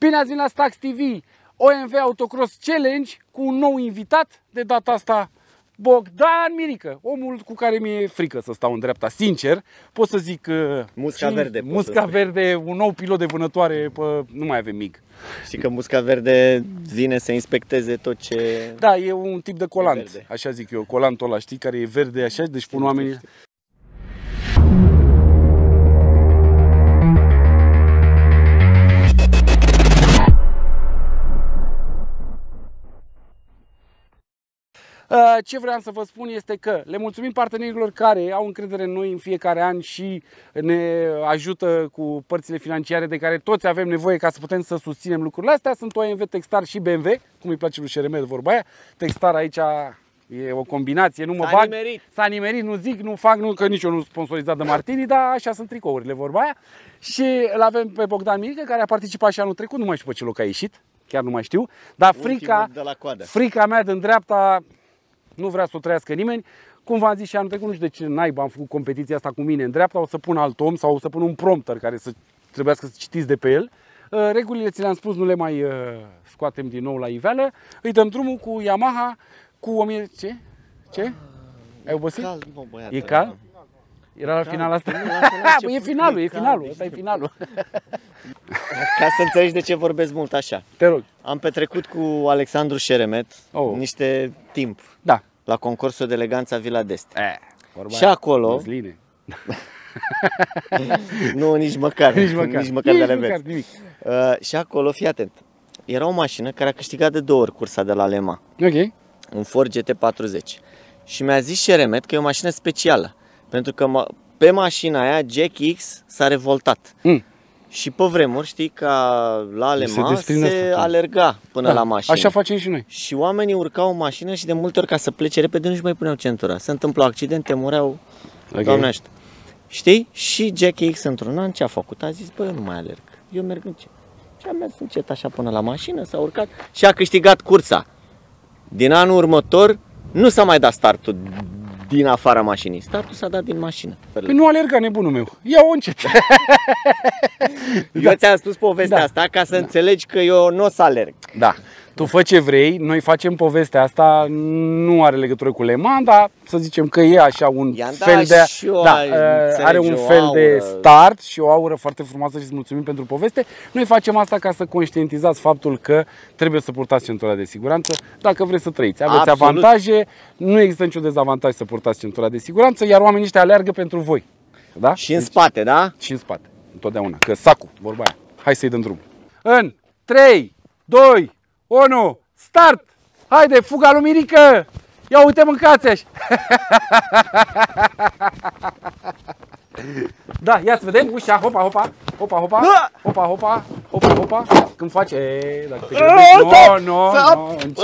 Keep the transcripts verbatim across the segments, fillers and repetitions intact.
Bine ați venit la Stax T V, O M V Autocross Challenge cu un nou invitat, de data asta Bogdan Mirică, omul cu care mi-e frică să stau în dreapta, sincer. Pot să zic Musca Verde. Musca Verde, un nou pilot de vânătoare, pă, nu mai avem mig. Știi că Musca Verde vine să inspecteze tot ce... Da, e un tip de colant, așa zic eu, colantul ăla, știi, care e verde așa, deci pun oamenii... Ce vreau să vă spun este că le mulțumim partenerilor care au încredere în noi în fiecare an și ne ajută cu părțile financiare de care toți avem nevoie ca să putem să susținem lucrurile astea. Sunt O M V, Techstar și B M W, cum îi place lui Șeremet vorba aia. Techstar aici e o combinație, nu mă bag. S-a nimerit, nu zic, nu fac, nu, că nici eu nu sponsorizat de Martini, dar așa sunt tricourile, vorba aia. Și îl avem pe Bogdan Mirică, care a participat și anul trecut, nu mai știu pe ce loc a ieșit, chiar nu mai știu. Dar frica, frica mea din dreapta nu vrea să o trăiască nimeni. Cum v-am zis și anul trecut, nu știu de ce naiba am făcut competiția asta cu mine în dreapta, o să pun alt om sau o să pun un prompter care să trebuiască să citiți de pe el. Regulile ți le-am spus, nu le mai scoatem din nou la iveală. Îi dăm drumul cu Yamaha cu o mie... Ce? Ce? Ai obosit? Cal, mă, băiată, e cal? Era la final asta? E finalul, e finalul, ăsta e finalul. Ca să înțelegi de ce vorbesc mult așa. Te rog. Am petrecut cu Alexandru Șeremet oh. niște timp da. la concursul de eleganța Villa d'Este. Eh, și acolo... nu, nici măcar. Nici măcar, nici măcar nici de măcar, nimic. Uh, și acolo, fii atent, era o mașină care a câștigat de două ori cursa de la Le Mans. Ok. Un Ford G T patruzeci. Și mi-a zis Șeremet că e o mașină specială. Pentru că pe mașina aia Jack X s-a revoltat. Mm. Și pe vremuri, știi, ca la Le Mans se, se alerga până da, la mașină. Așa facem și noi. Și oamenii urcau în mașină și de multe ori ca să plece repede nu-și mai puneau centura. Se întâmplau accidente, mureau, okay. Doamne ajută. Știi? Și Jack X într-un an ce a făcut? A zis, bă, eu nu mai alerg, eu merg încet. Și a mers încet așa până la mașină, s-a urcat și a câștigat cursa. Din anul următor nu s-a mai dat startul din afara mașinii. Startul s-a dat din mașină. Păi nu alerga, nebunul meu. Ia-o încet. Eu da. ți-am spus povestea da. asta ca să da. înțelegi că eu nu o să alerg. Da. Tu fă ce vrei, noi facem povestea asta, nu are legătură cu Le Mans, dar să zicem că e așa un fel de... Da, are un fel de start și o aură foarte frumoasă și îți mulțumim pentru poveste. Noi facem asta ca să conștientizați faptul că trebuie să purtați centura de siguranță dacă vreți să trăiți. Aveți Absolut. avantaje, nu există niciun dezavantaj să purtați centura de siguranță, iar oamenii ăștia aleargă pentru voi. Da? Și în deci, spate, da? Și în spate, întotdeauna, că sacul, vorba aia. Hai să-i dăm drum. În trei, doi, unu, start! Haide, fuga lui Mirică! Ia uite, mâncați-aș! Da, ia să vedem, ușa, hopa, hopa, hopa, hopa, hopa, hopa, hopa, hopa, când face, e, dacă te gândești, no, no, no, încet,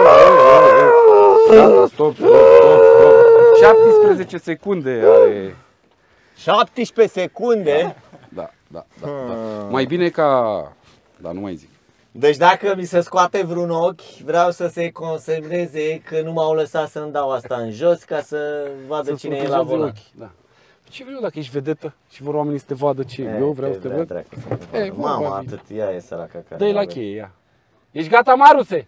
stop, stop, stop, șaptesprezece secunde are. șaptesprezece secunde? Da, da, da, da. Mai bine ca, da, nu mai zic. Deci dacă mi se scoate vreun ochi, vreau să se consemneze că nu m-au lăsat să-mi dau asta în jos ca să vadă cine e la volan. Da. Ce vreau dacă ești vedetă și vor oamenii să te vadă ce? E, eu vreau să te văd. E, mama, atât, ea e săraca care... Dă-i la cheie, ia. Ești gata, Maruse?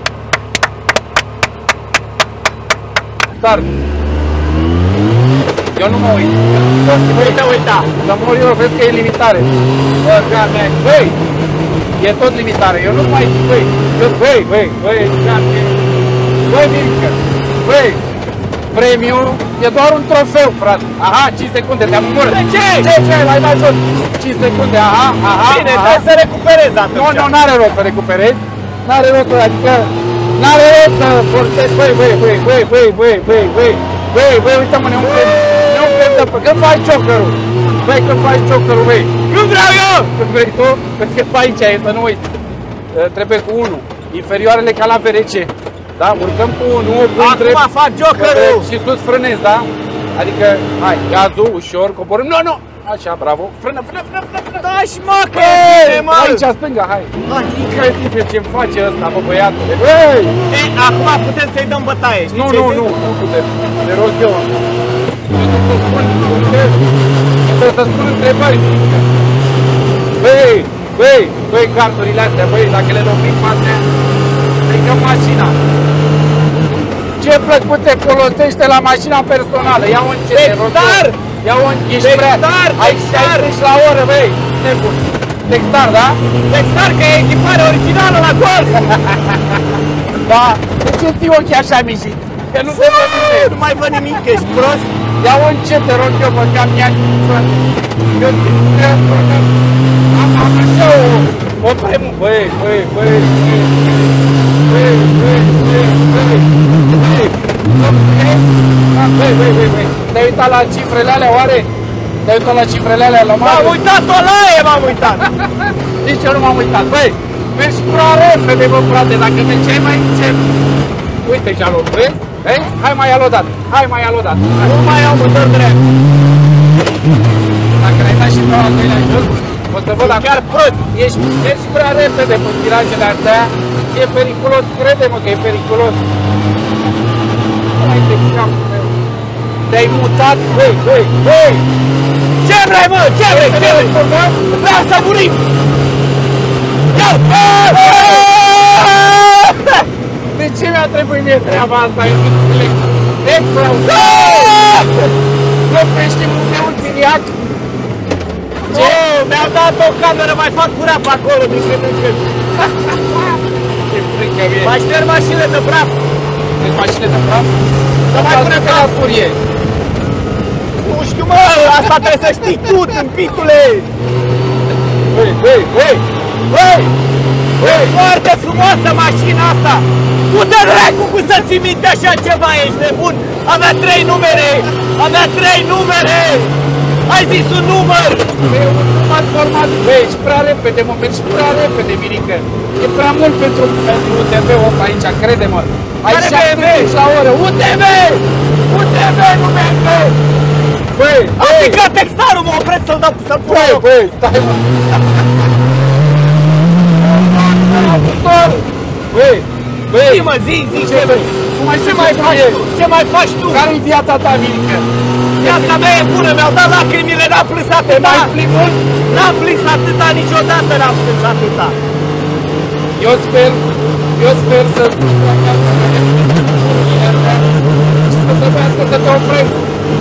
Start! Eu nu mă uit. Uita, uita! Dar mă eu vezi că e limitare. Bă, gata, băi! E tot limitare, eu nu mai zic, băi, băi, băi, băi, băi, Mirică, băi, premiul e doar un trofeu, frate. Aha, cinci secunde, te-am omorât. De ce? Ce, ce, l-ai mai jos? cinci secunde, aha, aha, Bine, aha. trebuie să recuperezi atunci. Nu, nu, n-are rost să recuperezi. N-are rost să, adică, n-are rost să forțezi, băi, băi, băi, băi, băi, băi, băi, băi, băi, băi, uite-mă, ne umplem, ne umplem de pe, când faci jokerul? Băi, când faci jokerul, băi. Când vreau eu! Când vrei tu, pentru că pe aici e, să nu uiți. Trebuie cu unu. Inferioarele ca la V R C. Da? Urcăm cu unu, acum drept, fac jokerul! Și sus frânezi, da? Adică, hai, gazul, ușor, coborâm. Nu, nu! Așa, bravo. Frână, frână, frână, frână, frână. Da, și mă, că mă! Aici, stânga, hai. Hai, incredibil ce-mi face ăsta, bă, băiatule. Băi! Ei, acum putem să-i dăm bătaie, știi nu, ce nu, nu, nu putem. Te rog eu. Trebuie să spun întrebări. Băi, Băi, băi, carturile astea, băi, dacă le oprim pe astea, stricăm mașina. Ce plăcut te folosește la mașina personală? Ia-o încet, Textar! Ia-o încet, ești prea... Textar! Textar! Ai la oră, băi, nebun. Textar, da? Textar, că e echiparea originală la Golf! Da. De ce ții ochii așa mișit? Că nu se văd nimic. Nu mai văd nimic, ești prost? Ia-o încet, te rog eu, bă, că-am ia eu am am așa o... O premu... Băi, băi, băi, băi, băi, băi, băi, băi, băi, băi, băi, băi, te-ai uitat la cifrele alea, oare? Te-ai uitat la cifrele alea la mare? M-am uitat, o laie m-am uitat! Nici eu nu m-am uitat, băi! Mergi prea repede, bă, frate, dacă mergeai mai încet. Uite și-a luat, vezi? Vezi? Hai mai ia-l odată, hai mai ia-l odată. Nu mai am motor drept. Dacă l-ai dat și pe al doilea jos, o să văd chiar prost. Ești, ești prea repede pe tirajele astea. E periculos, crede-mă că e periculos. Hai te capul meu. Te-ai mutat, băi, băi, băi! Ce vrei, mă? Ce vrei? Ce vrei? Vreau să murim! Ia-l! De ce mi-a trebuit mie treaba asta? Eu nu înțeleg. Extra! Nu crești muzeul Țiriac? Ce? Mi-au dat o cameră, mai fac curat pe acolo, din când în când. Ce frică mie! Mai șterg mașinile de praf. Deci mașinile de praf? Să mai pune ca la furie. Nu știu, mă, asta trebuie să știi tu, tâmpitule! Băi, băi, băi! Băi! Băi! Foarte frumoasă mașina asta! Du-te dracu cu să ții minte așa ceva, ești nebun! Avea trei numere! Avea trei numere! Ai zis un număr! Băi, m-am format! Băi, ești prea repede, mă, mergi prea repede, Mirică! E prea mult pentru, pentru U T V-ul ăsta aici, crede-mă! Ai șaptezeci la oră! U T V! U T V, nu B M W! Băi, am picat textarul, mă opresc să-l dau să-l pun eu! Băi, stai, mă! Băi, băi! Zi, mă, zi, zi, ce vrei? Ce mai faci tu? Ce mai faci tu? Care-i viața ta, Mirică? Viața mea e bună, mi-au dat lacrimile, n-am plâns atâta! N-ai plimbat? N-am plâns atâta, niciodată n-am plâns atâta! Eu sper, eu sper să să trebuiască să te opresc.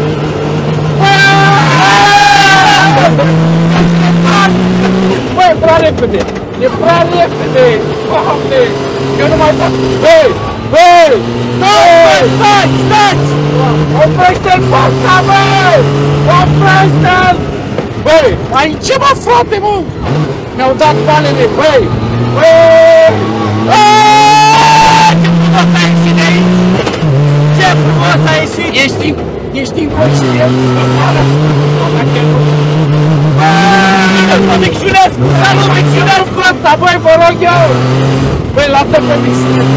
Băi, e prea repede! E prea repede! Doamne! Eu nu mai fac... Băi! Băi! Băi! Stai! Stai! Oprește-l pe ăsta, băi! Oprește-l! Băi! Ai ce, mă, frate, mă? Mi-au dat balele, băi! Băi! Ce frumos a ieșit! Ești, ești inconștient! Mă micșunescu! Nu micșunescu ăsta, băi, vă rog eu! Băi, lasă pe micșunescu!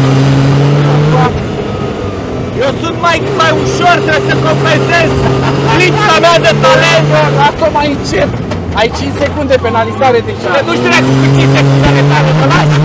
Eu sunt mai, mai ușor, trebuie să compensez lipsa mea de talent! Lasă-o mai încet! Ai cinci secunde penalizare deja! Te duci dracu cu cinci secunde tale, mă lași?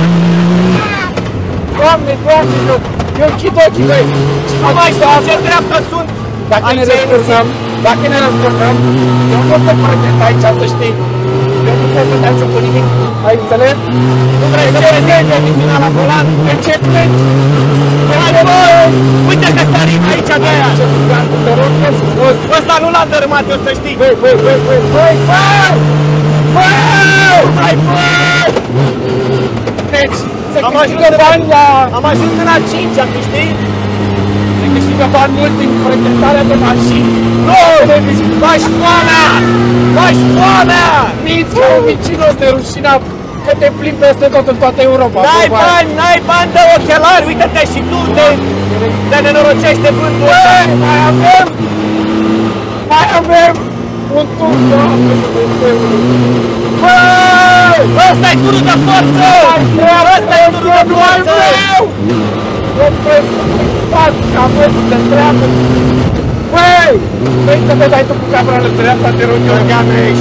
Doamne, Doamne, eu, eu închid ochii, băi! Și nu mai știu ce dreaptă sunt! Dacă ne răsturnăm, dacă ne răsturnăm, eu nu pot să prezent aici, să știi. Eu nu pot să te ajut cu nimic, ai înțeles? Nu vrei să prezenti emisiunea la volan? De ce pleci? Hai, bă! Uite că sărim aici de aia! Te rog, te frumos! Ăsta nu l-am dărâmat, eu să știi! Băi, băi, băi, băi, băi, băi! Băi! Hai, bă! Deci, se Am câștigă ajuns bani la... Am ajuns în a cincea, tu știi? Se câștigă bani mulți din prezentarea de mașini. Nu! Faci foamea! Faci foamea! Minți ca un micinos de rușinat, că te plimbi peste tot în toată Europa. N-ai bani, n-ai bani de ochelari, uite-te și tu, te, te nenorocește vântul ăsta. Băi, mai avem, mai avem un tur, Doamne, Dumnezeule. Băi, ăsta-i turul de forță! Ăsta-i turul de forță! Eu trebuie să mă faci ca vezi de treabă. Băi, vrei să te dai tu cu camera de dreapta, te rog eu, Ganeș.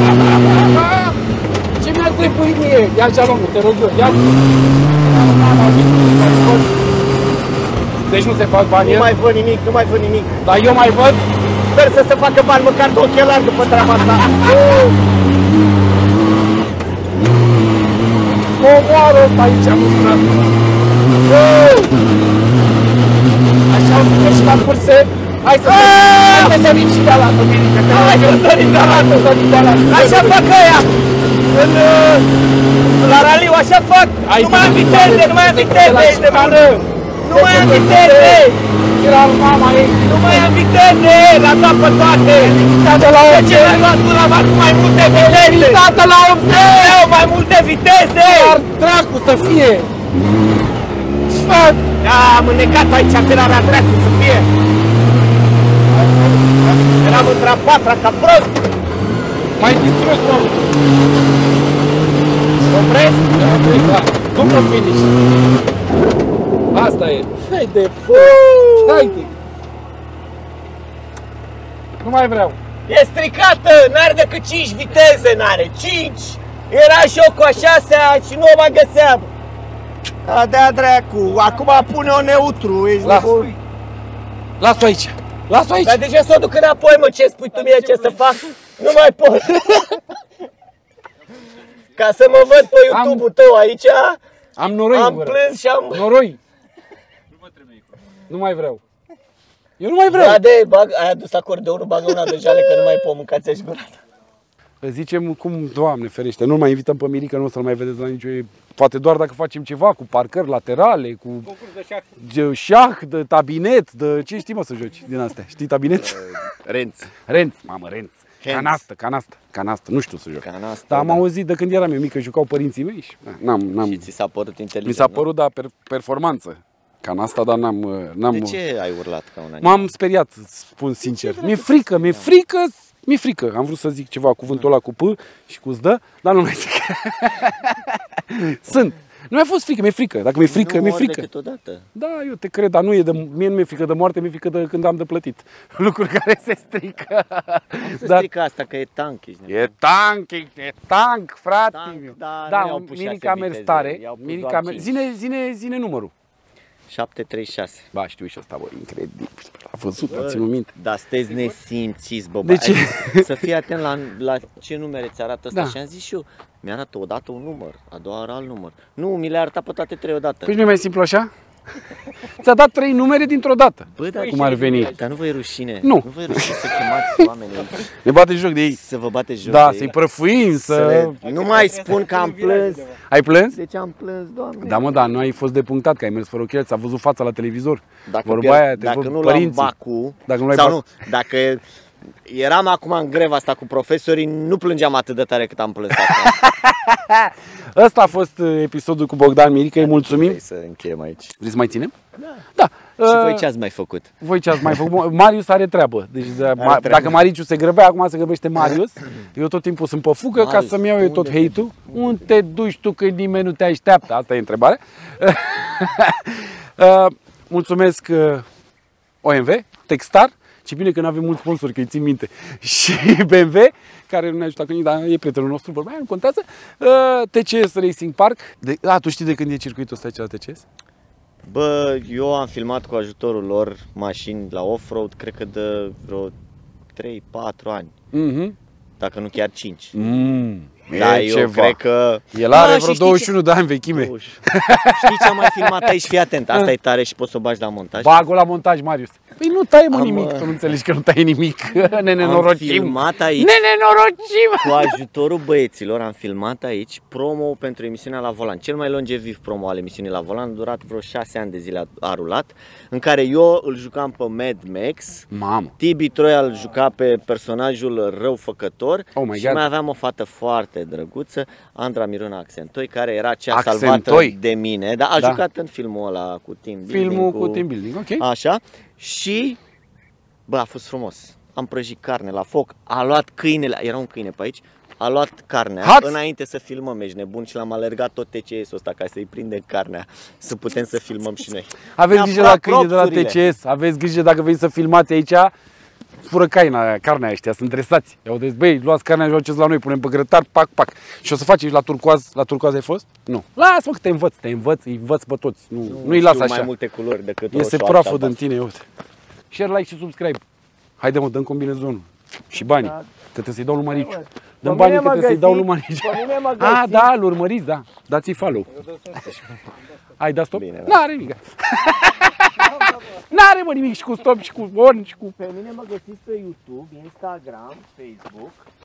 Ce mi-a trebuit mie? Ia jalonul, te rog eu, ia. Deci nu se fac bani? Nu mai văd nimic, nu mai văd nimic. Dar eu mai văd? Sper să se facă bani măcar de ochelari după treaba asta. mă omoară ăsta aici, mă, frate. Așa o să și la curse. Hai să hai să sărim și de-ala, Dominică. Hai să sărim de-ala, să sărim de-ala. Așa fac ăia. În, la raliu, așa fac. Nu mai am viteze, nu mai am viteze. Ești bună. Nu mai am viteze. Era mama ei. Nu mai am viteze. La toată toate. Tată la De ce l-ai luat până la mai multe viteze? Tată la optzeci. Vreau mai multe viteze. Dar dracu să fie. Fuck. Da, am înnecat aici, acela dracu să fie. Eram într-a patra ca prost. Mai distrus, mă. Opresc? Da, după finish. Asta e. Hai de p***. Hai de. Nu mai vreau. E stricată, n-are decât cinci viteze, n-are, cinci. Era și eu cu a șasea și nu o mai găseam. A, dea dracu, acum pune-o neutru, ești Las. nebun. Las-o aici. Las-o aici. Dar de ce să o duc înapoi, mă, ce spui tu mie ce să fac? Nu mai pot. Ca să mă văd pe YouTube-ul tău aici, Am noroi am în gură. plâns și am... Noroi. Nu mai vreau. Eu nu mai vreau. Da, de, bag, ai adus acordeonul, bagă una de jale că nu mai pot mânca, ți-aș gura. Zicem cum, Doamne ferește, nu mai invităm pe Mirica, nu o să-l mai vedeți la nicio... Poate doar dacă facem ceva cu parcări laterale, cu de șah, de tabinet, de ce știi mă să joci din astea? Știi tabinet? Renț. Renț, mamă, renț. Hands. Canastă, canastă, canastă, nu știu să joc. Canastă, Dar am da. auzit de când eram eu mică, jucau părinții mei și n-am, n-am. Și ți s-a părut inteligent, Mi s-a nu? părut, da, per, performanță. Canasta, dar n-am, n-am. De ce ai urlat ca un animal? M-am speriat, spun sincer. Mi-e frică, mi-e frică, mi-e frică. Am vrut să zic ceva, cuvântul ăla cu P și cu zdă, dar nu mai zic. Sunt. Nu mi-a fost frică, mi-e frică. Dacă mi-e frică, nu mi-e mor frică. decât odată. Da, eu te cred, dar nu e de, mie nu mi-e frică de moarte, mi-e frică de când am de plătit. Lucruri care se strică. Nu se Dar strică asta, că e tank. Ești nebun. e tank, e tank, frate. Tank, dar Da, nu i-au pus Mirica șase mers viteze, tare. i-au pus Mirica doar mer... cinci. Zine, zine, zine numărul. șapte trei șase. Ba, știu și asta, bă, incredibil. A văzut, a ținut minte. Dar sunteți nesimțiți, bă. De ce? Ai zis să fii atent la, la ce numere ți arată ăsta Da. și am zis și eu. Mi-arată odată un număr, a doua oară alt număr. Nu, mi le-a arătat pe toate trei odată. Păi nu e mai simplu așa? Ți-a dat trei numere dintr-o dată. Bă, dar Cum ar veni? Dar nu vă e rușine? Nu. Nu vă e rușine să chemați oamenii Ne bate joc de ei. să vă bate joc Da, de să-i ei. prăfuim, Să să... le... Nu mai spun că am plâns. Ai plâns? De ce am plâns, Doamne? Da, mă, da, nu ai fost depunctat, că ai mers fără ochelari, ți-a văzut fața la televizor. Dacă, Vorba pierd- aia, te dacă văd nu luam părinții. bacul, Dacă nu l-ai sau bac- nu, dacă eram acum în greva asta cu profesorii, nu plângeam atât de tare cât am plâns acum. Ăsta a fost uh, episodul cu Bogdan Mirica, îi mulțumim. Vrei să încheiem aici. Vrei să mai ținem? Da. Da. Și Uh, voi ce ați mai făcut? Voi ce ați mai făcut? Marius are treabă. Deci de, ma, treabă. dacă Mariciu se grăbea, acum se grăbește Marius. Eu tot timpul sunt pe fugă ca Marius, să-mi iau eu tot unde hate-ul. Unde te duci tu când nimeni nu te așteaptă? Asta e întrebarea. uh, mulțumesc uh, O M V, Textar. Ce bine că nu avem mulți sponsori, că îi țin minte. Și B M W, care nu ne ajută cu nimic, dar e prietenul nostru, vorba aia, nu contează. Uh, T C S Racing Park. De, a, tu știi de când e circuitul ăsta aici la T C S? Bă, eu am filmat cu ajutorul lor mașini la off-road, cred că de vreo trei patru ani, Mhm. dacă nu chiar cinci. Mm, Da, e eu ceva. cred că... El are Da, vreo și douăzeci și știi unu de ani vechime. ce- Știi ce am mai filmat aici? Fii atent, asta e tare și poți să o bagi la montaj. Bag-o la montaj, Marius. Păi nu taie mă Am, nimic, uh, tu nu înțelegi că nu taie nimic. Ne Am nenorocim. filmat aici, Ne nenorocim. cu ajutorul băieților, am filmat aici promo pentru emisiunea La Volan. Cel mai longeviv promo al emisiunii La Volan, a durat vreo șase ani de zile, a, a rulat, în care eu îl jucam pe Mad Max, Mamă. Tibi Troia îl juca pe personajul răufăcător Oh my și God. mai aveam o fată foarte drăguță, Andra Miruna Accentoi, care era cea Accentoi? salvată de mine. Da, a Da. jucat în filmul ăla cu team building. Filmul cu team building, ok. Așa. Și, bă, a fost frumos. Am prăjit carne la foc, a luat câinele, era un câine pe aici, a luat carnea Hați! înainte să filmăm, ești nebun, și l-am alergat tot T C S-ul ăsta ca să-i prindem carnea, să putem să filmăm și noi. Aveți Mi-a grijă la furat câine de la propsurile. T C S. Aveți grijă dacă veniți să filmați aici. Fură caina, carnea ăștia, sunt dresați. Iau deci, băi, luați carnea și o aduceți la noi, punem pe grătar, pac, pac. Și o să faci la turcoaz, la turcoaz ai fost? Nu. Lasă-mă că te învăț, te învăț, îi învăț pe toți. Nu, nu, nu-i las știu așa. mai multe culori decât Iese roșu, praful alb, din tine, uite. Share, like și subscribe. Haide mă, dăm combinezonul. Și banii. Că trebuie să-i dau lui Mariciu. Dă-mi banii că trebuie să-i dau lui Marici. Pe mine mă Ah, da, îl urmăriți, da. Dați-i follow. Ai dat stop? Bine, da. N-are nimic. N-are mă nimic și cu stop și cu on și cu... Pe mine mă găsiți pe YouTube, Instagram, Facebook.